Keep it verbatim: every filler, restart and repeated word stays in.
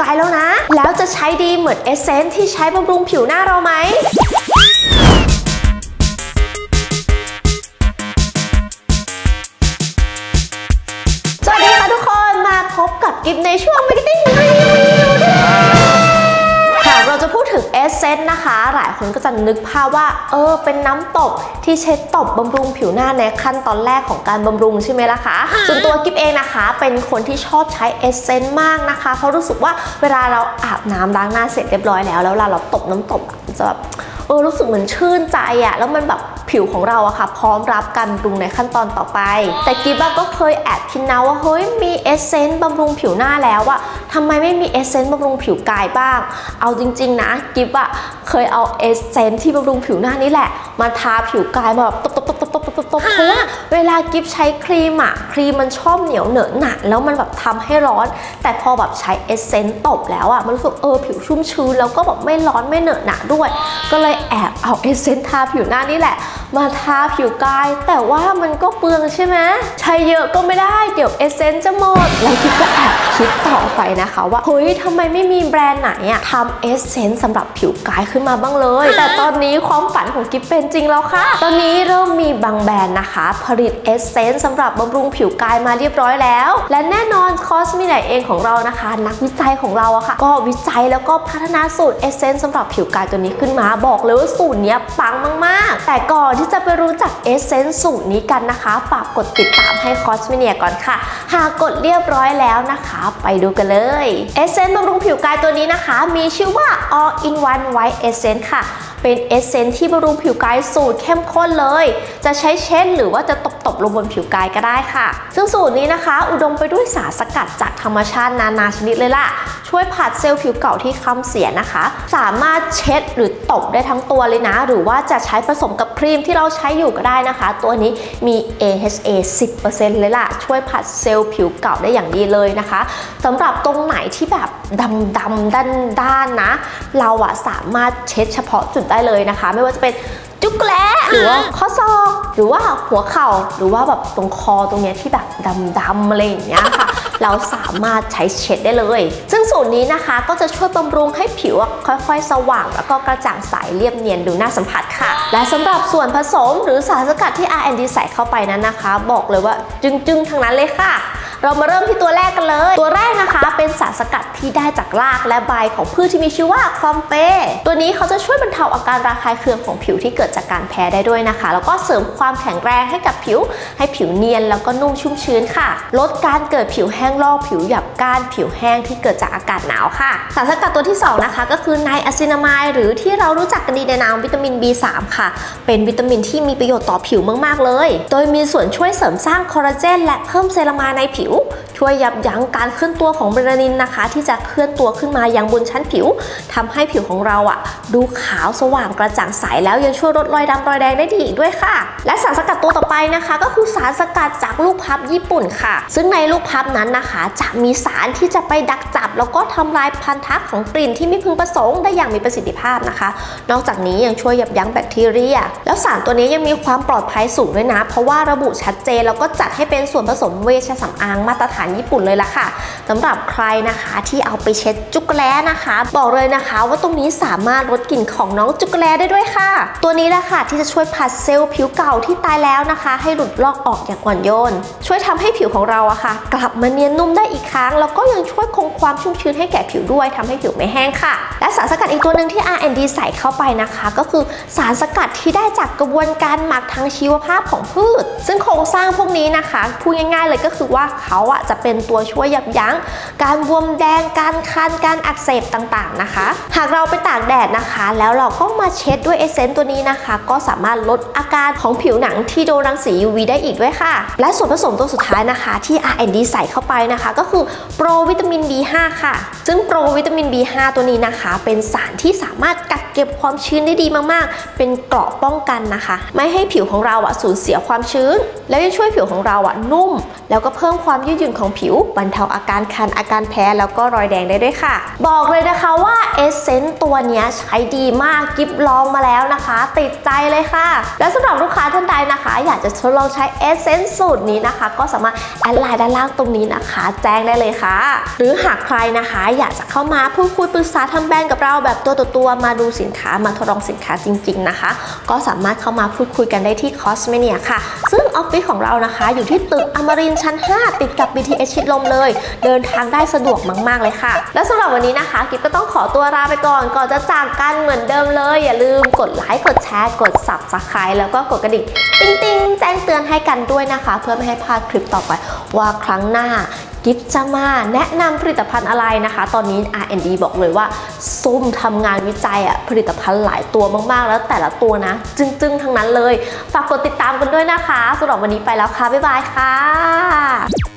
กายแล้วนะแล้วจะใช้ดีเหมือนเอสเซนส์ที่ใช้บำรุงผิวหน้าเราไหมสวัสดีค่ะทุกคนมาพบกับกิฟในช่วง Marketing Review หากเราจะพูดถึงเอสเซนส์นะคะหลายคนก็จะนึกภาพว่าเออเป็นน้ำตบที่ใช้ตบบำรุงผิวหน้าในขั้นตอนแรกของการบำรุงใช่ไหมล่ะคะส่วนตัวกิฟเองนะคะเป็นคนที่ชอบใช้เอสเซนส์มากนะคะเพราะรู้สึกว่าเวลาเราอาบน้ำล้างหน้าเสร็จเรียบร้อยแล้วแล้วเวลาเราตบน้ำตบจะแบบเออรู้สึกเหมือนชื่นใจอะแล้วมันแบบผิวของเราอะค่ะพร้อมรับการบำรุงในขั้นตอนต่อไปแต่กิฟก็เคยแอบคิดนะว่าเฮ้ยมีเอสเซนส์บำรุงผิวหน้าแล้วอะทำไมไม่มีเอสเซนส์บำรุงผิวกายบ้างเอาจริงๆนะกิฟอะเคยเอาเอสเซนส์ที่บำรุงผิวหน้านี่แหละมาทาผิวกายมาแบบตบตบตบตบตบตบตบเพราะว่าเวลากิฟใช้ครีมอะครีมมันชอบเหนียวเหนอะหนะแล้วมันแบบทำให้ร้อนแต่พอแบบใช้เอสเซนส์ตบแล้วอะมันรู้สึกเออผิวชุ่มชื้นแล้วก็แบบไม่ร้อนไม่เหนอะหนะด้วยก็เลยแอบเอาเอสเซนส์ทาผิวหน้านี่แหละมาทาผิวกายแต่ว่ามันก็เปลืองใช่ไหมใช้เยอะก็ไม่ได้เดี๋ยวเอสเซนส์จะหมดแล้วกิฟก็แอบคิดต่อไปนะคะว่าเฮ้ยทำไมไม่มีแบรนด์ไหนอะทำเอสเซนส์สำหรับผิวกายขึ้นมาบ้างเลยแต่ตอนนี้ความฝันของกิฟเป็นจริงแล้วค่ะตอนนี้เริ่มมีบางแบรนด์นะคะผลิตเอสเซนส์สำหรับบำรุงผิวกายมาเรียบร้อยแล้วและแน่นอนคอสมิไนเองของเรานะคะนักวิจัยของเราอะค่ะก็วิจัยแล้วก็พัฒนาสูตรเอสเซนส์สำหรับผิวกายตัวนี้ขึ้นมาบอกเลยว่าสูตรนี้ปังมากๆแต่ก่อนที่จะไปรู้จักเอสเซนส์สูตรนี้กันนะคะฝากกดติดตามให้คอสมิเนียก่อนค่ะหากกดเรียบร้อยแล้วนะคะไปดูกันเลยเอสเซนส์บำรุงผิวกายตัวนี้นะคะมีชื่อว่า All in One White Essence ค่ะเป็นเอสเซนส์ที่บำรุงผิวกายสูตรเข้มข้นเลยจะใช้เช็ดหรือว่าจะตบๆลงบนผิวกายก็ได้ค่ะซึ่งสูตรนี้นะคะอุดมไปด้วยสารสกัดจากธรรมชาตินานาชนิดเลยล่ะช่วยผัดเซลล์ผิวเก่าที่คล้ำเสียนะคะสามารถเช็ดหรือตบได้ทั้งตัวเลยนะหรือว่าจะใช้ผสมกับครีมที่เราใช้อยู่ก็ได้นะคะตัวนี้มี เอ เอช เอ สิบเปอร์เซ็นต์ เลยล่ะช่วยผัดเซลล์ผิวเก่าได้อย่างดีเลยนะคะสำหรับตรงไหนที่แบบดำๆด้านๆนะเราอะสามารถเช็ดเฉพาะจุดได้เลยนะคะไม่ว่าจะเป็นจุกแร้หรือว่าข้อศอกหรือว่าหัวเข่าหรือว่าแบบตรงคอตรงเนี้ยที่แบบดำๆอะไรอย่างเงี้ยค่ะเราสามารถใช้เช็ดได้เลยซึ่งสูตรนี้นะคะก็จะช่วยบำรุงให้ผิวค่อยๆสว่างแล้วก็กระจ่างใสเรียบเนียนดูน่าสัมผัสค่ะและสำหรับส่วนผสมหรือสารสกัดที่ อาร์ แอนด์ ดี ใส่เข้าไปนั้นนะคะบอกเลยว่าจึ้งๆทั้งนั้นเลยค่ะเรามาเริ่มที่ตัวแรกกันเลยตัวแรกนะคะเป็นสารสกัดที่ได้จากรากและใบของพืชที่มีชื่อว่าคลอมเปตัวนี้เขาจะช่วยบรรเทาอาการระคายเคืองของผิวที่เกิดจากการแพ้ได้ด้วยนะคะแล้วก็เสริมความแข็งแรงให้กับผิวให้ผิวเนียนแล้วก็นุ่มชุ่มชื้นค่ะลดการเกิดผิวแห้งลอกผิวหยาบก้านผิวแห้งที่เกิดจากอากาศหนาวค่ะสารสกัดตัวที่สองนะคะก็คือไนอะซินามายหรือที่เรารู้จักกันดีในนามวิตามิน บี สาม ค่ะเป็นวิตามินที่มีประโยชน์ต่อผิวมากๆเลยโดยมีส่วนช่วยเสริมสร้างคอลลาเจนและเพิ่มเซรามายในผิวช่วยยับยั้งการเคลื่อนตัวของเมลานินนะคะที่จะเคลื่อนตัวขึ้นมายังบนชั้นผิวทำให้ผิวของเราอ่ะดูขาวสว่างกระจ่างใสแล้วยังช่วยลดรอยดำรอยแดงได้ดีอีกด้วยค่ะและสารสกัดตัวต่อไปนะคะก็คือสารสกัดจากลูกพลับญี่ปุ่นค่ะซึ่งในลูกพลับนั้นนะคะจะมีสารที่จะไปดักจับแล้วก็ทำลายพันธะของกลิ่นที่ไม่พึงประสงค์ได้อย่างมีประสิทธิภาพนะคะนอกจากนี้ยังช่วยยับยั้งแบคทีเรียแล้วสารตัวนี้ยังมีความปลอดภัยสูงด้วยนะเพราะว่าระบุชัดเจนแล้วก็จัดให้เป็นส่วนผสมเวชสำอางมาตรฐานญี่ปุ่นเลยล่ะค่ะสำหรับใครนะคะที่เอาไปเช็ดจุกแร้นะคะบอกเลยนะคะว่าตรงนี้สามารถลดกลิ่นของน้องจุกแร้ได้ด้วยค่ะตัวนี้แหละค่ะที่จะช่วยผัดเซลล์ผิวเก่าที่ตายแล้วนะคะให้หลุดลอกออกอย่างอ่อนโยนช่วยทำให้ผิวของเราอะค่ะกลับมาเนียนนุ่มได้อีกครั้งแล้วก็ยังช่วยคงความชุ่มชื้นให้แก่ผิวด้วยทำให้ผิวไม่แห้งค่ะและสารสกัดอีกตัวหนึ่งที่ อาร์ แอนด์ ดี ใส่เข้าไปนะคะก็คือสารสกัดที่ได้จากกระบวนการหมักทางชีวภาพของพืชซึ่งโครงสร้างพวกนี้นะคะพูดง่ายๆเลยก็คือว่าเขาอะจะเป็นตัวช่วยยับยั้งการบวมแดงการคันการอักเสบต่างๆนะคะหากเราไปตากแดดนะคะแล้วเราก็มาเช็ดด้วยเอสเซนส์ตัวนี้นะคะก็สามารถลดอาการของผิวหนังที่โดนรังสี ยู วี ได้อีกด้วยค่ะและส่วนผสมตัวสุดท้ายนะคะที่ อาร์ แอนด์ ดี ใส่เข้าไปนะคะก็คือโปรวิตามิน บี ห้า ค่ะซึ่งโปรวิตามิน บี ห้า ตัวนี้นะคะเป็นสารที่สามารถกักเก็บความชื้นได้ดีมากๆเป็นเกราะป้องกันนะคะไม่ให้ผิวของเราอะสูญเสียความชื้นแล้วยังช่วยผิวของเราอะนุ่มแล้วก็เพิ่มความความยืดหยุ่นของผิวบรรเทาอาการคันอาการแพ้แล้วก็รอยแดงได้ด้วยค่ะบอกเลยนะคะว่าเอสเซนต์ตัวนี้ใช้ดีมากกิฟลองมาแล้วนะคะติดใจเลยค่ะและสำหรับลูกค้าท่านใดนะคะอยากจะทดลองใช้เอสเซนต์สูตรนี้นะคะก็สามารถแอดไลน์ด้านล่างตรงนี้นะคะแจ้งได้เลยค่ะหรือหากใครนะคะอยากจะเข้ามาพูดคุยปรึกษาทำแบรนด์กับเราแบบตัวต่อตัวมาดูสินค้ามาทดลองสินค้าจริงๆนะคะก็สามารถเข้ามาพูดคุยกันได้ที่ Cosmania ค่ะซึ่งออฟฟิศของเรานะคะอยู่ที่ตึกอมรินทร์ชั้นห้าติดกับ บี ที เอส ชิดลมเลยเดินทางได้สะดวกมากๆเลยค่ะและสำหรับวันนี้นะคะกิ๊บก็ต้องขอตัวลาไปก่อนก่อนจะจากกันเหมือนเดิมเลยอย่าลืมกดไลค์กดแชร์กด ซับสไครบ์ แล้วก็กดกระดิ่งติ๊งๆแจ้งเตือนให้กันด้วยนะคะเพื่อไม่ให้พลาดคลิปต่อไปว่าครั้งหน้ากิ๊บจะมาแนะนำผลิตภัณฑ์อะไรนะคะตอนนี้ อาร์ แอนด์ ดี บอกเลยว่าซุ่มทำงานวิจัยอะผลิตภัณฑ์หลายตัวมากๆแล้วแต่ละตัวนะจึ้งๆทั้งนั้นเลยฝากกดติดตามกันด้วยนะคะสำหรับวันนี้ไปแล้วค่ะบ๊ายบายค่ะ